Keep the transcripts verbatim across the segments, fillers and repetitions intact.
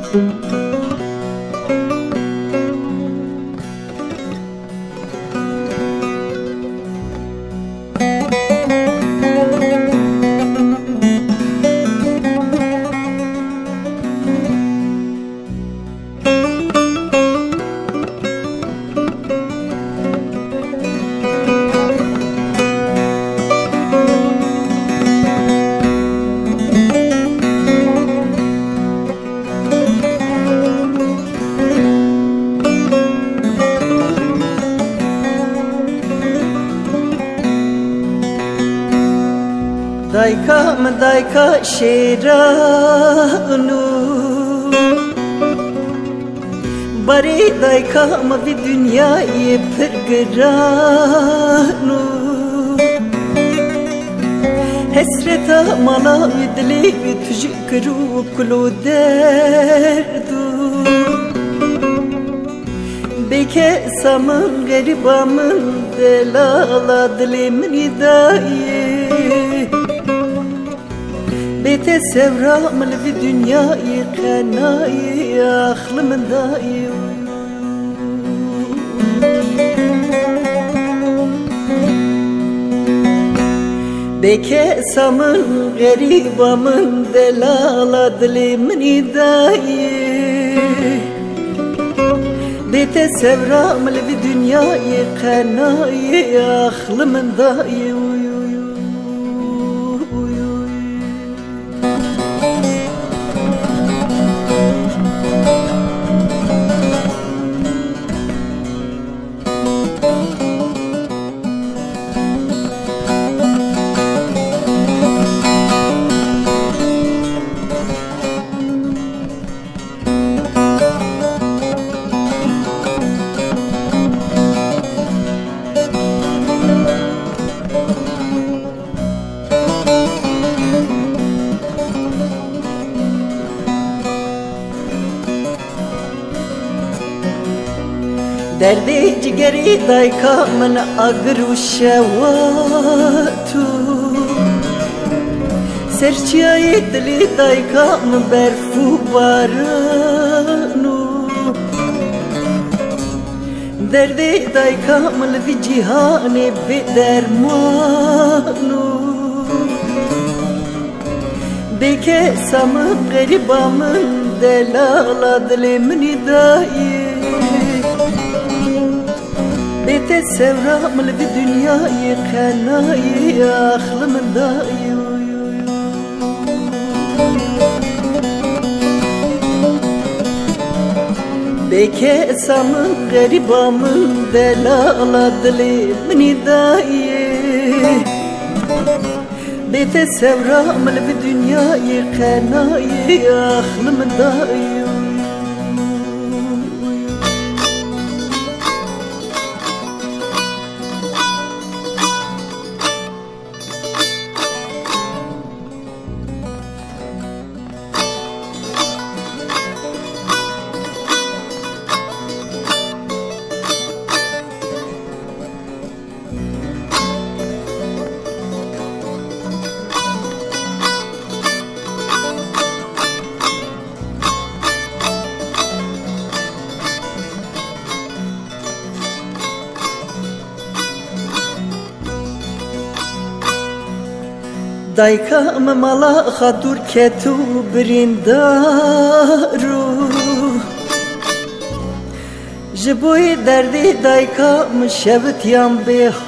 Dayka mı dayka şeranu Bari dayka mı bir dünyayı pırgıranu Hesreta mala dili tücükru kulu derdu Beke samın garibamın delala dilimin idayı Bete sevramlı bir dünyayı kanayı aklımın dayı Beke samın garibamın delala dilimin idayı Bete sevramlı bir dünyayı kanayı aklımın dayı Derdi cigeri dayka min agru şevatu Serçiyayı dili dayka min berfu baranu Derdi dayka min vi cihane bi dermanu Beke samın garibamın delala dilimin idayı Bete sevramlı bir dünyayı kanayı aklımın dayı Beke samın garibamın delala dilimin idayı Bete sevramlı bir dünyayı kanayı aklımın dayı Dayka mı mala khadur ketu brindaru Jiboy derdi dayka mı şevt yan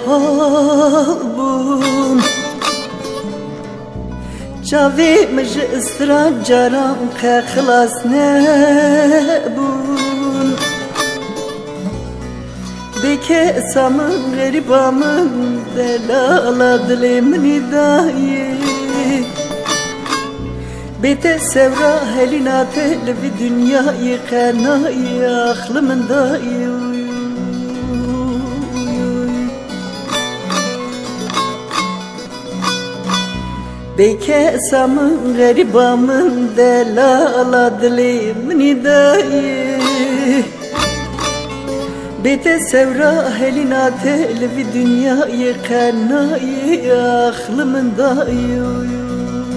behalbun Çavi mı ji ısran caram khe khlas nebun Beke samın garibamın delala dilimin idayı Bete sevra helina tel bir dünyayı kanayı aklımın dayı Beke samın garibamın delala dilimin idayı Bete sevra helina tel bir dünyayı kanayı aklımın dayı